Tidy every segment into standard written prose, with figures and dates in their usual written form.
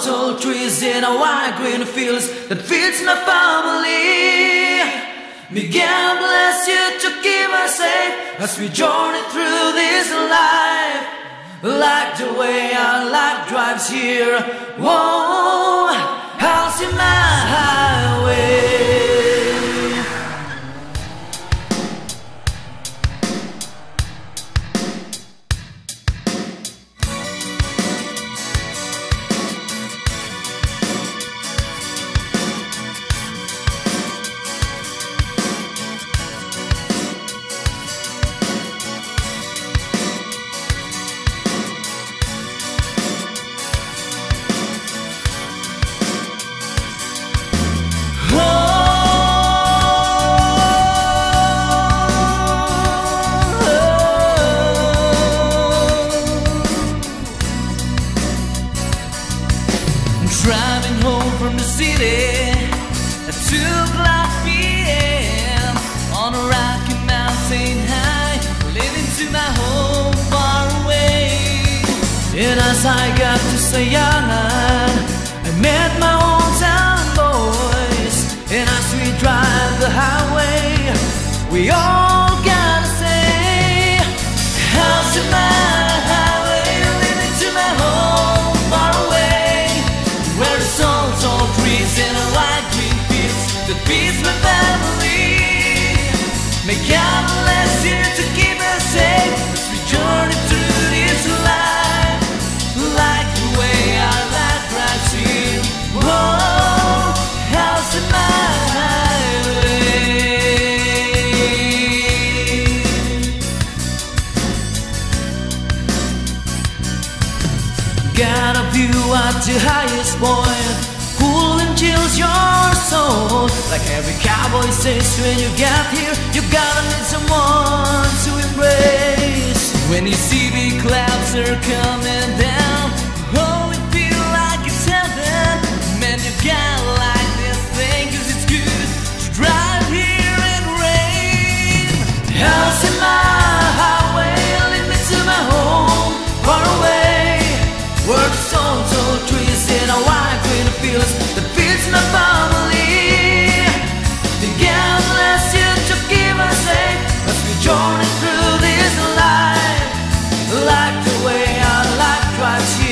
tall trees in a wide green fields that feeds my family. May God bless you to keep us safe as we journey through this life. Like the way our life drives here. Whoa, I'll see my highway. Driving home from the city at 2 o'clock p.m. on a rocky mountain high, living to my home far away. And as I got to Sayanga, I met my hometown boys. And as we drive the highway, we all gotta say, how's it my highway, living to my home far away, where the tall trees and the wide green fields that feeds my family. May God bless you to keep us safe as we journey through this life. Like the way our life drives here. Whoa, how's it my highway? Got a view at the highest point, cool and chills your soul. Like every cowboy says, when you get here, you gotta need someone to embrace. When you see the clouds are coming down, oh, it feels like it's heaven. Man, you gotta like this thing, 'cause it's good to drive here in rain. How's it my highway, lead me to my home far away, where the tall trees in a wide green fields that feeds my family. May God bless you to keep us safe as we journey through this life. Like the way our life drives you.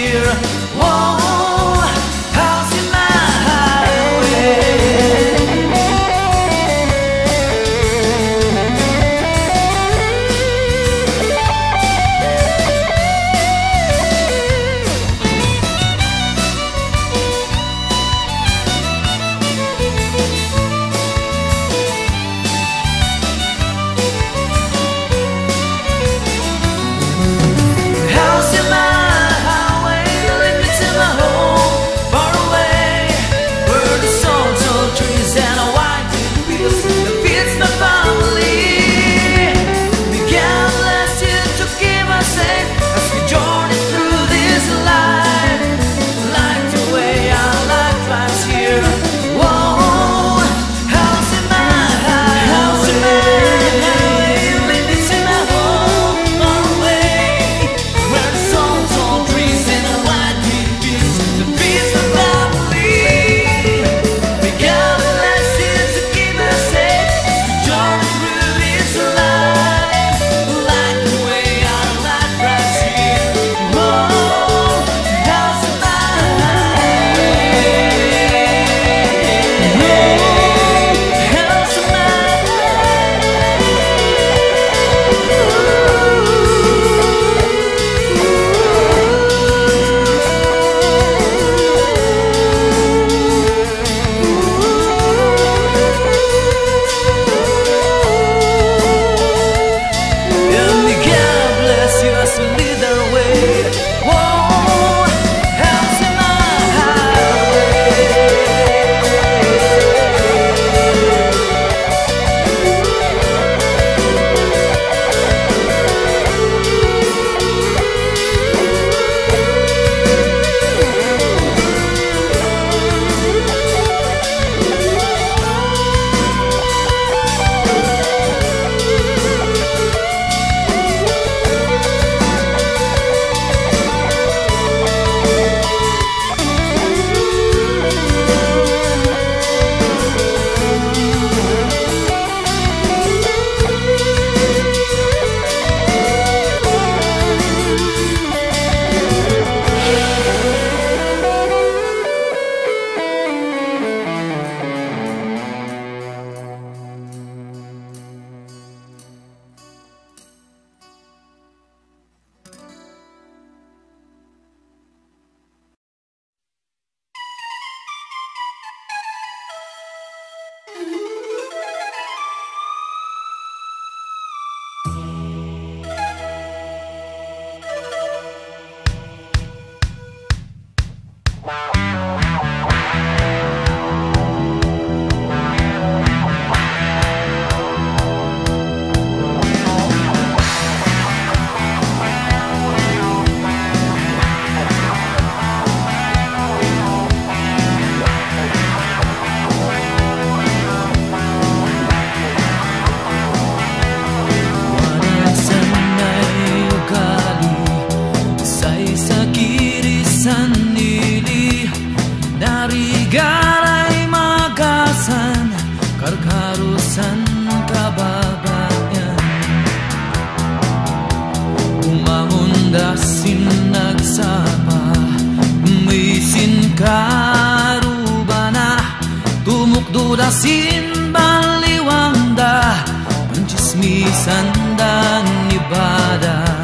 karubana tumukdo dasin baliwang da penchismisan dan ibadah.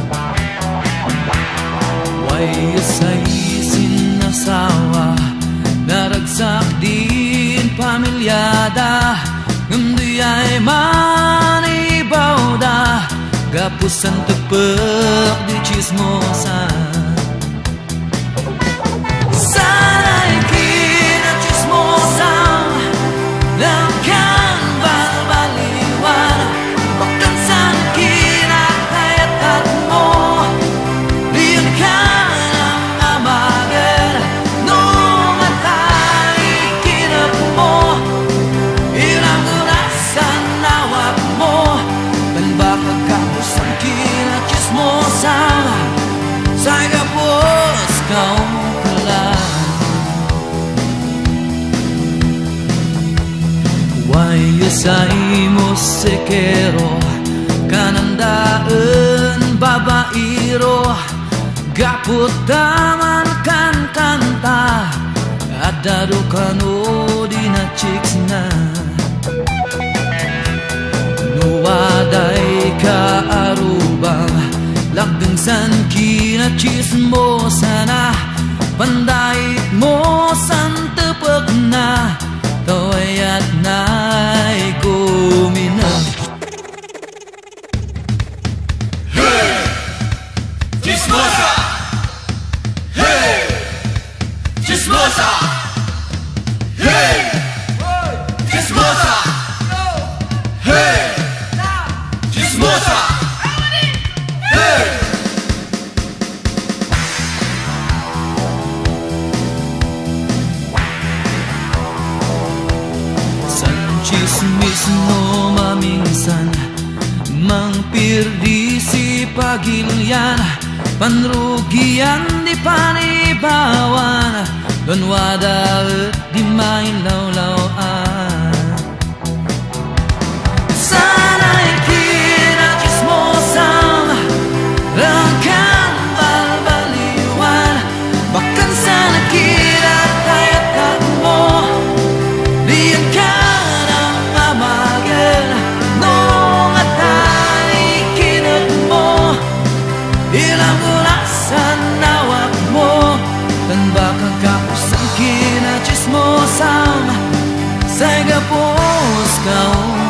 Wayasay sinasawa naragsak din pamilyada ngamdi ay manibaw da gapusan tepek di chismosa. Sana'y kinachismosan langkan balbaliwan bahkan sana kinakayatan mo liyan ka ng amagan nung atay kinap mo ilang orasan nawak mo dan baka kapusan kinachismosan say kapos kau Wayasay mo sekero kanandaan babairo gaput taman kan kanta adado kano di na chicks na nuwaday ka arubang lagdang san kinachismosa na pandait mo san tepek na tawayat na'y kumina. Hey! Chismosa! Hey! Chismosa! Hey! Chismosa! Hey! Chismosa! Hey! Chismis no maminsan mangpirdi si pagilyan panrugian di panibawan don wadaet di main law-lawan. Sana'y kinachismosan langkan balbaliwan bahkan sana kinakayatan mo liyan ka ilang orasan nawak mo dan baka kapusan kinachismosan say gapos kau